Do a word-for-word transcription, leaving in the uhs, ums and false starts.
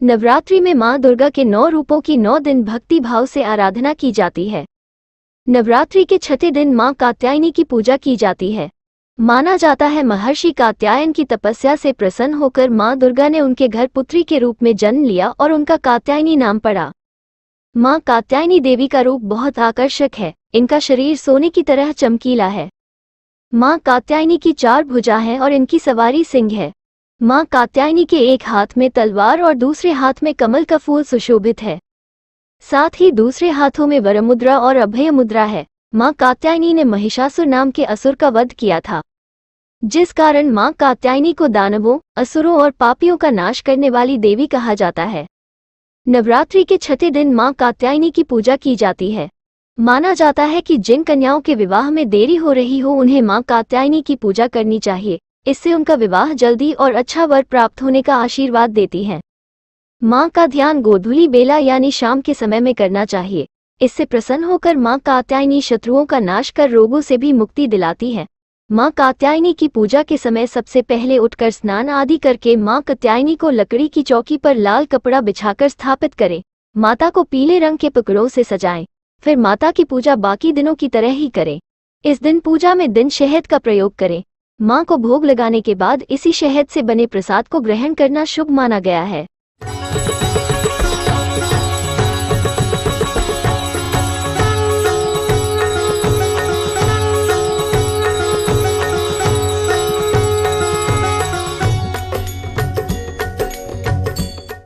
नवरात्रि में मां दुर्गा के नौ रूपों की नौ दिन भक्ति भाव से आराधना की जाती है। नवरात्रि के छठे दिन मां कात्यायनी की पूजा की जाती है। माना जाता है महर्षि कात्यायन की तपस्या से प्रसन्न होकर मां दुर्गा ने उनके घर पुत्री के रूप में जन्म लिया और उनका कात्यायनी नाम पड़ा। मां कात्यायनी देवी का रूप बहुत आकर्षक है। इनका शरीर सोने की तरह चमकीला है। मां कात्यायनी की चार भुजा हैं और इनकी सवारी सिंह है। मां कात्यायनी के एक हाथ में तलवार और दूसरे हाथ में कमल का फूल सुशोभित है। साथ ही दूसरे हाथों में वरमुद्रा और अभय मुद्रा है। मां कात्यायनी ने महिषासुर नाम के असुर का वध किया था, जिस कारण मां कात्यायनी को दानवों, असुरों और पापियों का नाश करने वाली देवी कहा जाता है। नवरात्रि के छठे दिन मां कात्यायनी की पूजा की जाती है। माना जाता है कि जिन कन्याओं के विवाह में देरी हो रही हो उन्हें मां कात्यायनी की पूजा करनी चाहिए। इससे उनका विवाह जल्दी और अच्छा वर प्राप्त होने का आशीर्वाद देती हैं। मां का ध्यान गोधूली बेला यानी शाम के समय में करना चाहिए। इससे प्रसन्न होकर मां कात्यायनी शत्रुओं का नाश कर रोगों से भी मुक्ति दिलाती है। मां कात्यायनी की पूजा के समय सबसे पहले उठकर स्नान आदि करके मां कात्यायनी को लकड़ी की चौकी पर लाल कपड़ा बिछाकर स्थापित करें। माता को पीले रंग के पुकड़ों से सजाएं। फिर माता की पूजा बाकी दिनों की तरह ही करें। इस दिन पूजा में दिन शहद का प्रयोग करें। मां को भोग लगाने के बाद इसी शहद से बने प्रसाद को ग्रहण करना शुभ माना गया है।